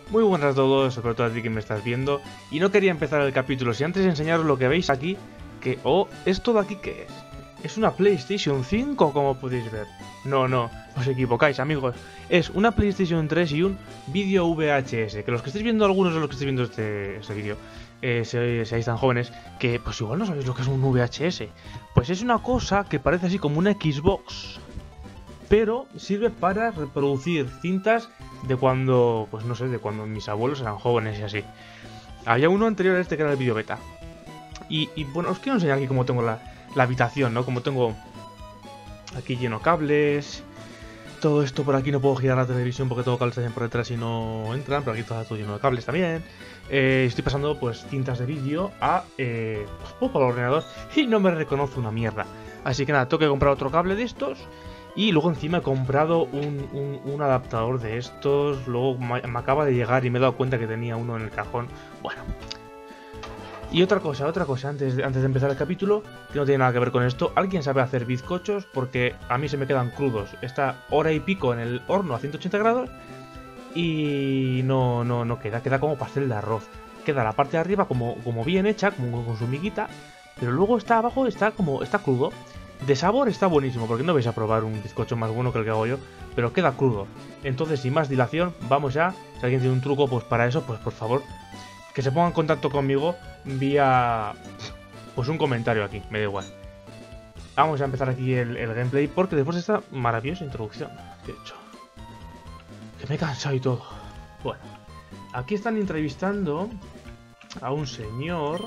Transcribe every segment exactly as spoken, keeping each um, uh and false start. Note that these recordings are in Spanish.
Muy buenas a todos, sobre todo a ti que me estás viendo. Y no quería empezar el capítulo sin antes enseñaros lo que veis aquí. Que, oh, ¿esto de aquí qué es? Es una PlayStation cinco, como podéis ver. No, no, os equivocáis, amigos. Es una PlayStation tres y un vídeo V H S. Que los que estáis viendo, algunos de los que estáis viendo este, este vídeo, eh, se, seáis tan jóvenes, que pues igual no sabéis lo que es un V H S. Pues es una cosa que parece así como una Xbox, pero sirve para reproducir cintas de cuando, pues no sé, de cuando mis abuelos eran jóvenes y así. Había uno anterior a este que era el vídeo beta. Y, y bueno, os quiero enseñar aquí cómo tengo la, la habitación, ¿no? Como tengo aquí lleno cables. Todo esto por aquí no puedo girar la televisión porque tengo cables también por detrás y no entran, pero aquí está todo lleno de cables también. Eh, estoy pasando pues cintas de vídeo a eh, pues, por el ordenador y no me reconoce una mierda. Así que nada, tengo que comprar otro cable de estos. Y luego encima he comprado un, un, un adaptador de estos. Luego me, me acaba de llegar y me he dado cuenta que tenía uno en el cajón. Bueno. Y otra cosa, otra cosa, antes de, antes de empezar el capítulo, que no tiene nada que ver con esto. ¿Alguien sabe hacer bizcochos? Porque a mí se me quedan crudos. Está hora y pico en el horno a ciento ochenta grados. Y no, no, no queda, queda como pastel de arroz. Queda la parte de arriba como, como bien hecha, como con su miguita. Pero luego está abajo, está como, está crudo. De sabor está buenísimo, porque no vais a probar un bizcocho más bueno que el que hago yo, pero queda crudo. Entonces, sin más dilación, vamos ya. Si alguien tiene un truco pues para eso, pues por favor, que se ponga en contacto conmigo vía pues un comentario aquí, me da igual. Vamos a empezar aquí el, el gameplay, porque después de esta maravillosa introducción que he hecho, que me he cansado y todo. Bueno, aquí están entrevistando a un señor.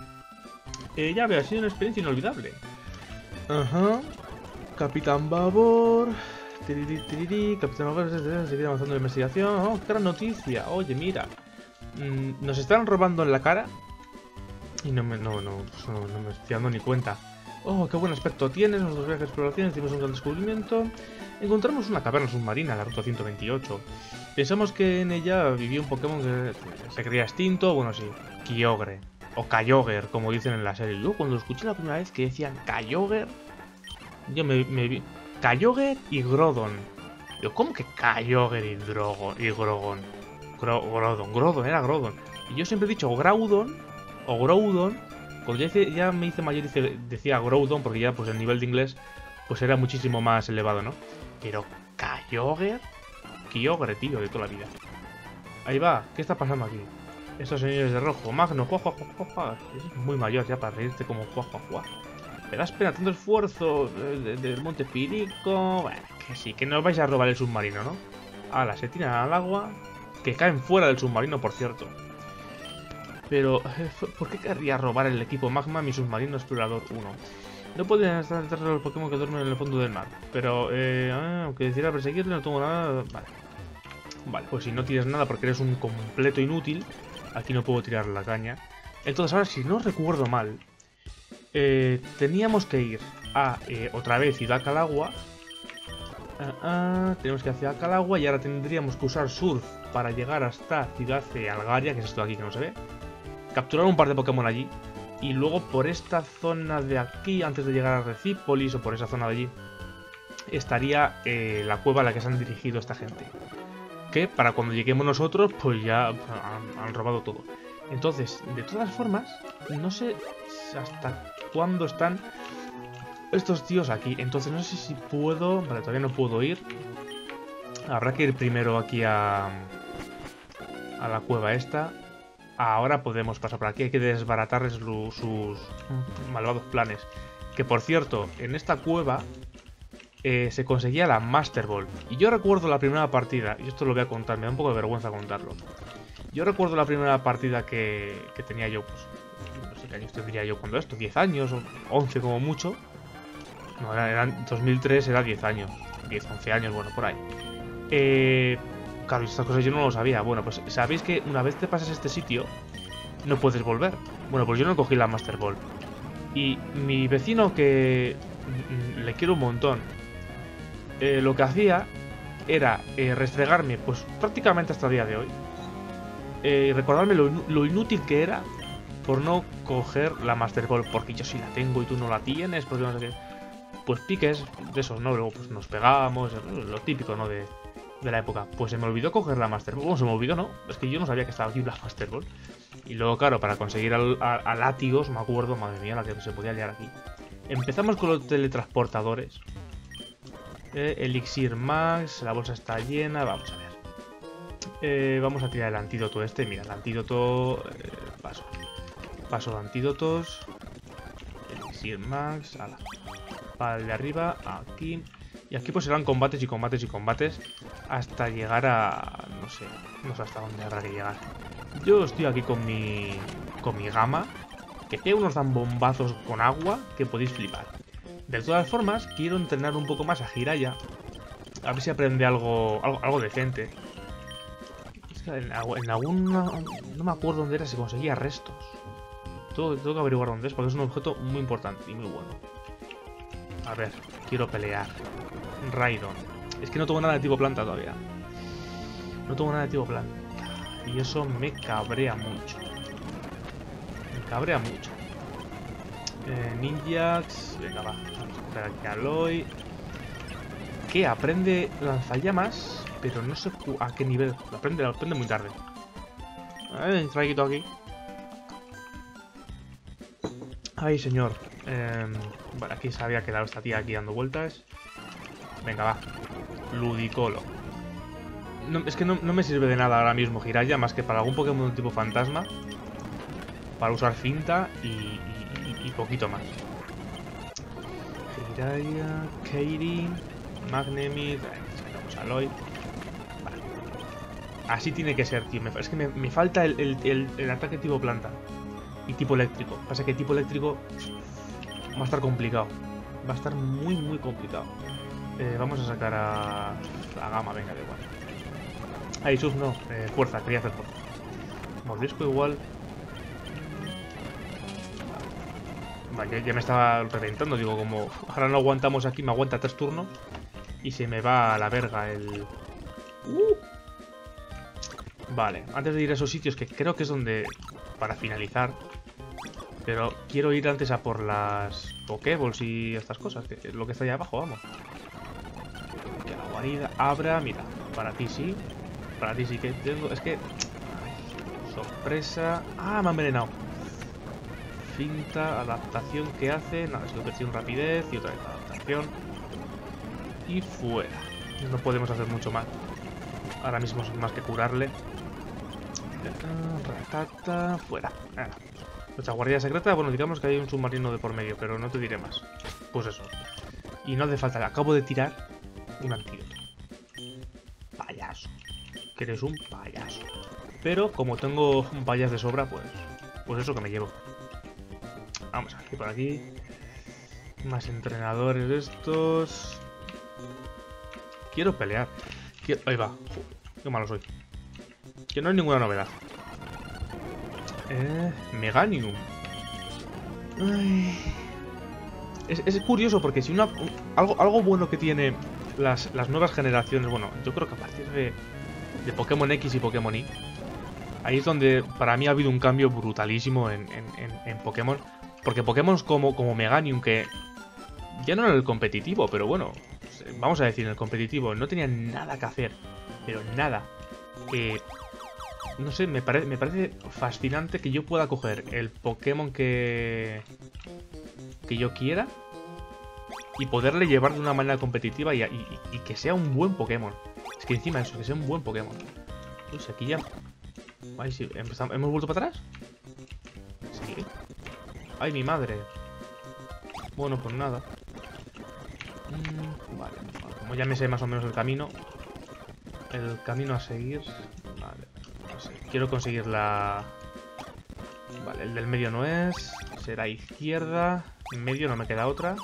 Eh, ya veo, ha sido una experiencia inolvidable. Ajá. Capitán Babor. Tiriri, tiriri. Capitán Babor sigue avanzando en la investigación. Oh, qué gran noticia. Oye, mira. Mm, nos están robando en la cara. Y no me, no, no, no, no me estoy dando ni cuenta. Oh, qué buen aspecto tienes. Nuestros viajes de exploración. Hicimos un gran descubrimiento. Encontramos una caverna submarina, la ruta ciento veintiocho. Pensamos que en ella vivía un Pokémon que se creía extinto. Bueno, sí, Kyogre. O Kyogre, como dicen en la serie. Yo cuando lo escuché la primera vez que decían Kyogre, yo me, me vi Kyogre y Groudon. Yo, ¿cómo que Kyogre y Drogon? Y Grogon? Gro, Groudon, Groudon, era Groudon. Y yo siempre he dicho Groudon o Groudon. Cuando ya, hice, ya me hice mayor y decía Groudon, porque ya pues el nivel de inglés pues era muchísimo más elevado, ¿no? Pero Kyogre, Kyogre, tío, de toda la vida. Ahí va, ¿qué está pasando aquí? Estos señores de rojo, Magno, juá, juá, juá, juá. Es muy mayor ya para reírte como juá, juá, juá. Me das pena tanto esfuerzo del de, de Monte Pirico. Bueno, que sí, que no os vais a robar el submarino, ¿no? Ahora, se tiran al agua, que caen fuera del submarino, por cierto. Pero, ¿por qué querría robar el equipo Magma mi submarino explorador uno? No pueden estar detrás de los Pokémon que duermen en el fondo del mar. Pero, eh, aunque decidiera perseguirle, no tengo nada. Vale. Vale, pues si no tienes nada porque eres un completo inútil, aquí no puedo tirar la caña. Entonces ahora, si no recuerdo mal, eh, teníamos que ir a eh, otra vez Ciudad Calagua. Ah, ah, tenemos que ir hacia Calagua y ahora tendríamos que usar Surf para llegar hasta Ciudad de Algaria, que es esto de aquí que no se ve. Capturar un par de Pokémon allí. Y luego por esta zona de aquí, antes de llegar a Recípolis o por esa zona de allí, estaría eh, la cueva a la que se han dirigido esta gente. Que para cuando lleguemos nosotros, pues ya han, han robado todo. Entonces, de todas formas, no sé hasta cuándo están estos tíos aquí. Entonces, no sé si puedo... Vale, todavía no puedo ir. Habrá que ir primero aquí a... a la cueva esta. Ahora podemos pasar por aquí. Hay que desbaratarles lo, sus malvados planes. Que, por cierto, en esta cueva... Eh, se conseguía la Master Ball. Y yo recuerdo la primera partida, y esto lo voy a contar, me da un poco de vergüenza contarlo. Yo recuerdo la primera partida que, que tenía yo, pues, no sé qué años tendría yo cuando esto, diez años, o once como mucho. No, era, era dos mil tres, era diez años, diez, once años, bueno, por ahí. Eh, claro, estas cosas yo no lo sabía. Bueno, pues sabéis que una vez te pasas este sitio, no puedes volver. Bueno, pues yo no cogí la Master Ball. Y mi vecino, que le quiero un montón, Eh, lo que hacía era eh, restregarme, pues prácticamente hasta el día de hoy, eh, y recordarme lo, lo inútil que era por no coger la Master Ball, porque yo sí la tengo y tú no la tienes, porque no sé qué. Pues piques de esos, ¿no? Luego pues nos pegábamos, lo típico, ¿no? De, de la época. Pues se me olvidó coger la Master Ball. Bueno, se me olvidó, ¿no? Es que yo no sabía que estaba aquí la Master Ball. Y luego, claro, para conseguir al, a, a látigos, me acuerdo, madre mía, la que se podía liar aquí. Empezamos con los teletransportadores. Eh, Elixir Max, la bolsa está llena, vamos a ver. Eh, vamos a tirar el antídoto este, mira, el antídoto... Eh, paso. Paso de antídotos. Elixir Max, ala. Para el de arriba, aquí. Y aquí pues serán combates y combates y combates hasta llegar a... no sé, no sé hasta dónde habrá que llegar. Yo estoy aquí con mi... con mi gama, que tiene unos dan bombazos con agua que podéis flipar. De todas formas, quiero entrenar un poco más a Jiraiya. A ver si aprende algo algo, algo decente. Es que en, en alguna... no me acuerdo dónde era, se conseguía restos. Tengo, tengo que averiguar dónde es, porque es un objeto muy importante y muy bueno. A ver, quiero pelear. Raidon. Es que no tengo nada de tipo planta todavía. No tengo nada de tipo planta. Y eso me cabrea mucho. Me cabrea mucho. Eh, Ninjax. Venga, va. Vamos a poner aquí a Aloy. Que aprende lanzallamas, pero no sé a qué nivel. Lo aprende, lo aprende muy tarde. Eh, un traguito aquí. Ay, señor. Eh, bueno, aquí se había quedado esta tía aquí dando vueltas. Venga, va. Ludicolo. No, es que no, no me sirve de nada ahora mismo Jiraiya, más que para algún Pokémon de tipo fantasma. Para usar finta y, y, y, y poquito más. Jiraiya, Kairi, Magnemite. Vamos a Aloy. Vale. Así tiene que ser, tío. Me, es que me, me falta el, el, el, el ataque tipo planta. Y tipo eléctrico. Pasa que tipo eléctrico va a estar complicado. Va a estar muy, muy complicado. Eh, vamos a sacar a... a Gama, venga, da igual. Ahí, sus no. Eh, fuerza, quería hacer fuerza. Mordisco igual. Vale, ya, ya me estaba reventando. Digo, como ahora no aguantamos aquí, me aguanta tres turnos. Y se me va a la verga el... Uh. Vale, antes de ir a esos sitios que creo que es donde... para finalizar. Pero quiero ir antes a por las Pokéballs y estas cosas, que es lo que está ahí abajo, vamos. Que la guarida abra, mira, para ti sí, para ti sí que tengo, es que... Ay, sorpresa... Ah, me han envenenado. Finta, adaptación que hace, nada, es conversión, rapidez y otra vez adaptación. Y fuera. No podemos hacer mucho más. Ahora mismo es más que curarle. Ratata, fuera. Ah. Nuestra guardia secreta, bueno, digamos que hay un submarino de por medio, pero no te diré más. Pues eso. Y no hace falta, acabo de tirar un antídoto. Payaso. Que eres un payaso. Pero como tengo un payaso de sobra, pues... pues eso que me llevo. Vamos aquí por aquí. Más entrenadores de estos. Quiero pelear. Quiero... Ahí va. Uf, qué malo soy. Que no hay ninguna novedad. Eh, Meganium. Ay. Es, es curioso porque si una un, algo, algo bueno que tiene las, las nuevas generaciones, bueno, yo creo que a partir de, de Pokémon X y Pokémon Y, ahí es donde para mí ha habido un cambio brutalísimo en, en, en, en Pokémon. Porque Pokémon como, como Meganium, que ya no en el competitivo, pero bueno, vamos a decir, en el competitivo no tenía nada que hacer, pero nada. Eh, no sé, me, pare, me parece fascinante que yo pueda coger el Pokémon que, que yo quiera y poderle llevar de una manera competitiva y, y, y que sea un buen Pokémon. Es que encima eso, que sea un buen Pokémon. Pues aquí ya... Ay, sí, empezamos, ¿hemos vuelto para atrás? Sí. ¡Ay, mi madre! Bueno, pues nada. Mm, vale, como ya me sé más o menos el camino. El camino a seguir... Vale, no sé. Quiero conseguir la... Vale, el del medio no es. Será izquierda. En medio no me queda otra.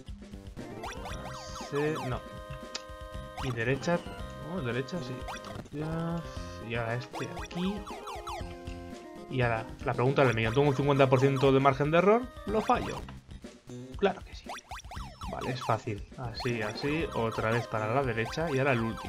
Sí, no. Y derecha... Oh, derecha, sí. Ya... Y ahora este aquí. Y ahora, la pregunta del medio. ¿Tengo un cincuenta por ciento de margen de error? ¿Lo fallo? Claro que sí. Vale, es fácil. Así, así. Otra vez para la derecha. Y ahora el último.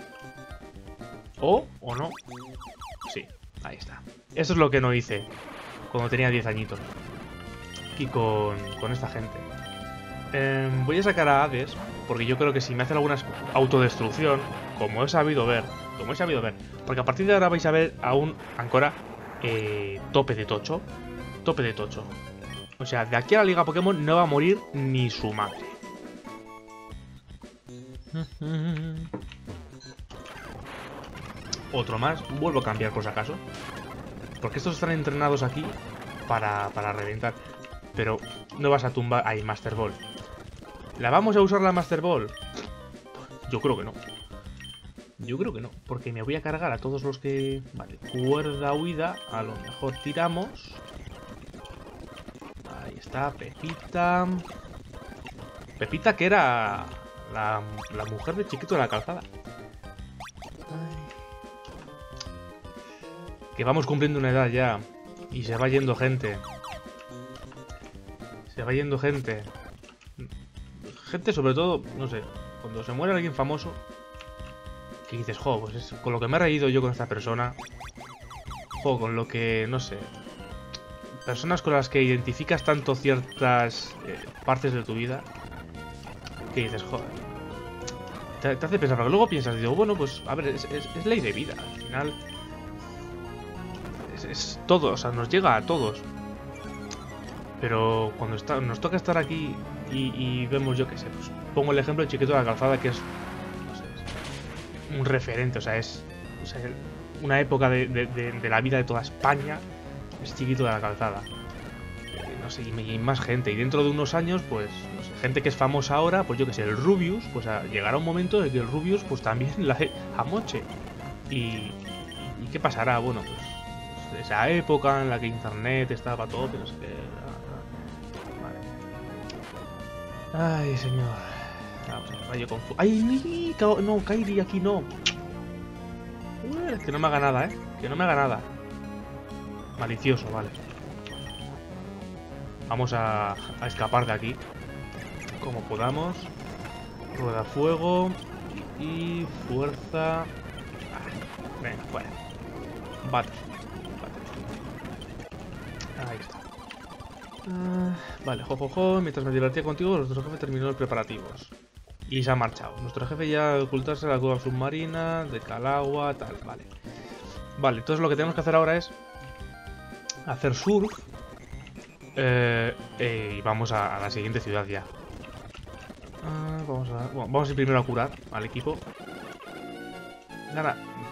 O, o no. Sí, ahí está. Eso es lo que no hice cuando tenía diez añitos. Y con, con esta gente. Eh, voy a sacar a Hades, porque yo creo que si me hace alguna autodestrucción, como he sabido ver, como he sabido ver, porque a partir de ahora vais a ver a un Ancora eh, tope de tocho, tope de tocho. O sea, de aquí a la Liga Pokémon no va a morir ni su madre. Otro más, vuelvo a cambiar por si acaso, porque estos están entrenados aquí para, para reventar. Pero no vas a tumbar... Ahí, Master Ball. ¿La vamos a usar la Master Ball? Yo creo que no. Yo creo que no, porque me voy a cargar a todos los que... Vale, cuerda huida. A lo mejor tiramos. Ahí está, Pepita. Pepita, que era la, la mujer de Chiquito de la Calzada. Ay. Que vamos cumpliendo una edad ya. Y se va yendo gente. Se va yendo gente. Gente sobre todo, no sé, cuando se muere alguien famoso, que dices, jo, pues es con lo que me he reído yo con esta persona. Jo, con lo que, no sé, personas con las que identificas tanto ciertas eh, partes de tu vida, que dices, joder, te, te hace pensar, pero luego piensas, digo, bueno, pues, a ver, es, es, es ley de vida, al final, es, es todo, o sea, nos llega a todos. Pero cuando está, nos toca estar aquí y, y vemos, yo qué sé, pues pongo el ejemplo de Chiquito de la Calzada, que es, no sé, es un referente, o sea, es o sea, una época de, de, de, de la vida de toda España, es Chiquito de la Calzada. Eh, no sé, y, y más gente, y dentro de unos años, pues, no sé, gente que es famosa ahora, pues yo qué sé, el Rubius, pues a, llegará un momento en que el Rubius, pues también la amoche. Y, y, y ¿qué pasará? Bueno, pues, pues esa época en la que internet estaba todo, pero no sé qué. Ay, señor. Vamos, rayo confuso. ¡Ay, no! Kairi, aquí no. Uy, que no me haga nada, ¿eh? Que no me haga nada. Malicioso, vale. Vamos a, a escapar de aquí. Como podamos. Rueda fuego. Y fuerza. Ah, venga, fuera. Bate. Bate. Ahí está. Uh, vale, jojojo, jo, jo. Mientras me divertía contigo, nuestro jefe terminó los preparativos. Y se ha marchado. Nuestro jefe ya a ocultarse en la cueva submarina, de Calagua, tal, vale. Vale, entonces lo que tenemos que hacer ahora es hacer surf. Eh, eh, y vamos a, a la siguiente ciudad ya. Uh, vamos, a, bueno, vamos a ir primero a curar al equipo. Nada.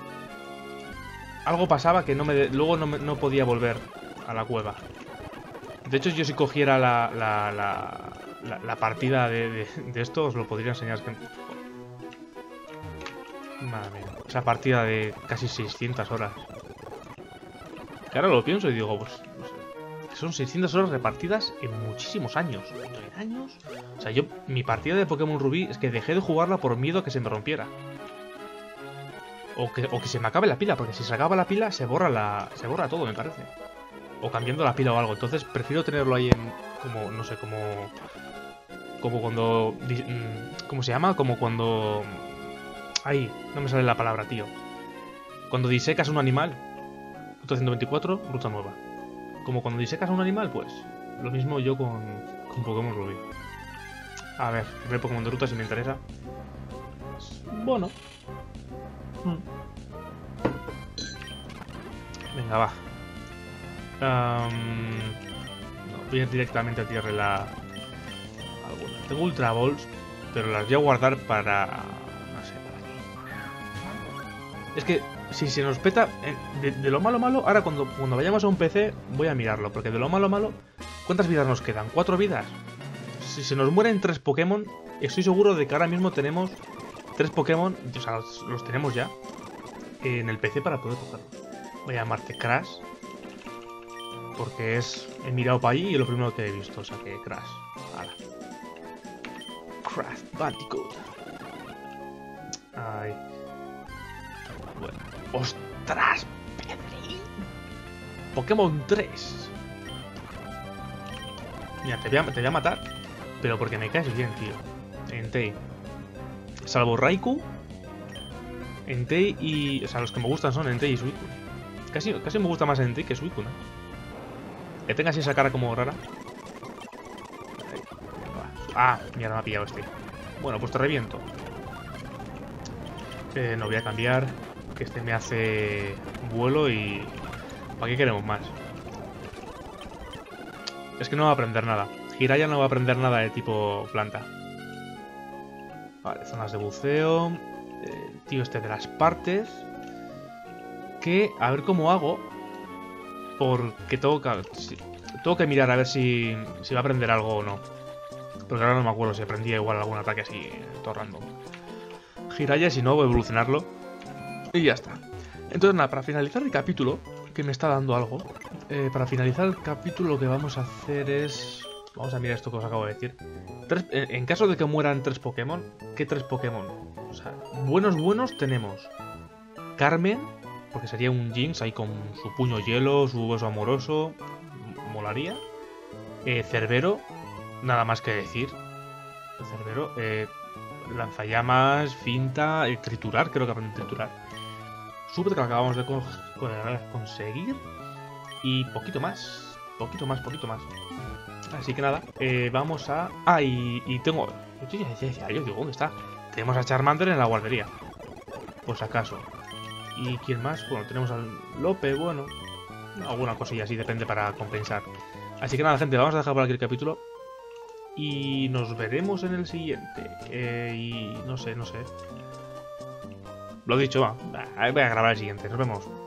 Algo pasaba que no me de, luego no, me, no podía volver a la cueva. De hecho, yo si cogiera la, la, la, la, la partida de, de, de esto, os lo podría enseñar. Que... Madre mía. Esa partida de casi seiscientas horas. Que ahora lo pienso y digo, pues... No sé, son seiscientas horas repartidas en muchísimos años. ¿En años? O sea, yo... Mi partida de Pokémon Rubí es que dejé de jugarla por miedo a que se me rompiera. O que, o que se me acabe la pila, porque si se acaba la pila, se borra la... Se borra todo, me parece. O cambiando la pila o algo. Entonces prefiero tenerlo ahí en... Como, no sé, como... Como cuando... ¿Cómo se llama? Como cuando... Ahí, no me sale la palabra, tío. Cuando disecas un animal. Ruta ciento veinticuatro, ruta nueva. Como cuando disecas un animal, pues... Lo mismo yo con, con Pokémon Rubí. A ver, primer Pokémon de ruta si me interesa. Bueno. Hmm. Venga, va. Um, no, voy a ir directamente a tierra la... Alguna. Tengo Ultra Balls, pero las voy a guardar para... No sé, para qué. Es que si se nos peta... Eh, de, de lo malo malo, ahora cuando, cuando vayamos a un P C voy a mirarlo, porque de lo malo malo... ¿Cuántas vidas nos quedan? ¿Cuatro vidas? Si se nos mueren tres Pokémon, estoy seguro de que ahora mismo tenemos tres Pokémon, o sea, los, los tenemos ya en el P C para poder cogerlos. Voy a llamarte Crash. Porque es... He mirado para allí y es lo primero que he visto. O sea que Crash. Hala. Crash Bandicoot. Ay. Bueno. ¡Ostras! Pedrín. Pokémon tres. Mira, te voy, a, te voy a matar. Pero porque me caes bien, tío. Entei. Salvo Raikou. Entei y... O sea, los que me gustan son Entei y Suicune. Casi, casi me gusta más Entei que Suicune. Que tenga así esa cara como rara. Ahí, va. Ah, mierda, me ha pillado este. Bueno, pues te reviento. Eh, no voy a cambiar. Que este me hace vuelo y... ¿Para qué queremos más? Es que no va a aprender nada. Jiraiya no va a aprender nada de tipo planta. Vale, zonas de buceo. Eh, tío este de las partes. Que, a ver cómo hago. Porque tengo que, si, tengo que mirar a ver si, si va a aprender algo o no. Porque ahora no me acuerdo si aprendía igual algún ataque así, todo random. Jiraiya, si no, voy a evolucionarlo. Y ya está. Entonces nada, para finalizar el capítulo, que me está dando algo. Eh, para finalizar el capítulo lo que vamos a hacer es... Vamos a mirar esto que os acabo de decir. Tres, en caso de que mueran tres Pokémon, ¿qué tres Pokémon? O sea, buenos buenos tenemos Carmen, porque sería un Jinx ahí con su puño hielo, su beso amoroso, molaría. Eh, Cerbero, nada más que decir. Cerbero, eh, lanzallamas, finta, eh, triturar, creo que aprende a triturar. Super, que lo acabamos de con con conseguir. Y poquito más, poquito más, poquito más. Así que nada, eh, vamos a... Ah, y, y tengo... Yo decía, yo digo, ¿dónde está? Tenemos a Charmander en la guardería. Por si acaso. ¿Y quién más? Bueno, tenemos al Lope, bueno. Alguna cosilla así, depende para compensar. Así que nada, gente, vamos a dejar por aquí el capítulo. Y nos veremos en el siguiente. Eh, y no sé, no sé. Lo dicho, va. Voy a grabar el siguiente. Nos vemos.